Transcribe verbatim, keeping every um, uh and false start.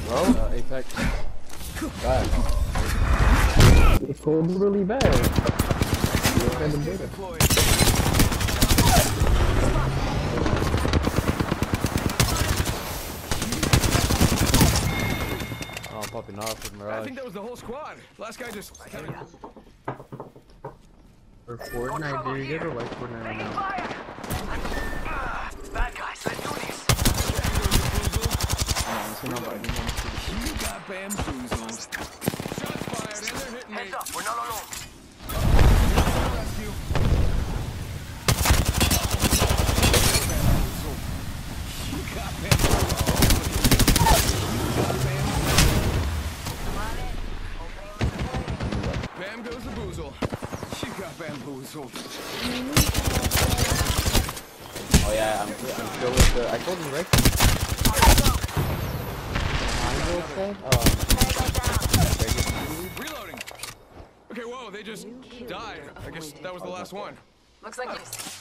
bro. Uh, Apex. Bad. It's cold really bad. Oh, I'm popping off with Mirage. I think that was the whole squad. Last guy just. For Fortnite, do you ever like Fortnite right now? Bad guys, let's do this. You got bamboozled. Shots fired and they're hitting me. Heads up, we're not alone. Rescue. You got bamboozled. You got bamboozled. Bam goes the boozle. You got bamboozled. Oh yeah, I'm, I'm still with the. I told him right. Reloading. Okay, whoa, they just died. I guess that was the last one. Looks like this.